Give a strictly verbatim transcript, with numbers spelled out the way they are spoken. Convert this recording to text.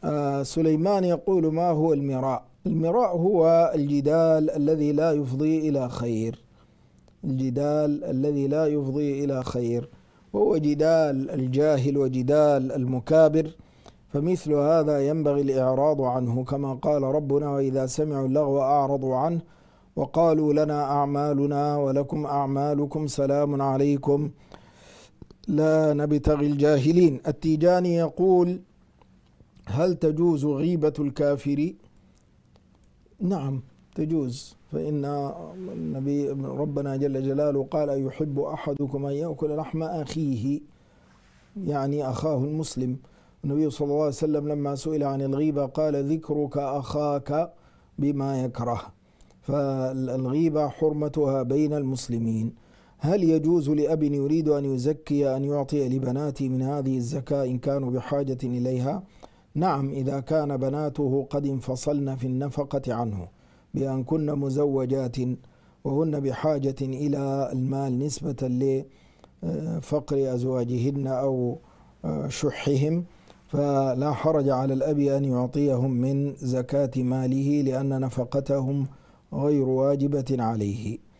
آه سليمان يقول: ما هو المراء؟ المراء هو الجدال الذي لا يفضي إلى خير، الجدال الذي لا يفضي إلى خير، وهو جدال الجاهل وجدال المكابر، فمثل هذا ينبغي الإعراض عنه، كما قال ربنا: وإذا سمعوا اللغو أعرضوا عنه وقالوا لنا أعمالنا ولكم أعمالكم سلام عليكم لا نبتغي الجاهلين. التيجاني يقول: هل تجوز غيبة الكافر؟ نعم تجوز، فإن النبي ربنا جل جلاله قال: أيحب أحدكم أن يأكل لحم أخيه، يعني أخاه المسلم. النبي صلى الله عليه وسلم لما سئل عن الغيبة قال: ذكرك أخاك بما يكره. فالغيبة حرمتها بين المسلمين. هل يجوز لأب يريد أن يزكي أن يعطي لبناته من هذه الزكاة إن كانوا بحاجة إليها؟ نعم، إذا كان بناته قد انفصلن في النفقة عنه بأن كن مزوجات وهن بحاجة إلى المال نسبة لفقر أزواجهن أو شحهم، فلا حرج على الأب أن يعطيهم من زكاة ماله، لأن نفقتهم غير واجبة عليه.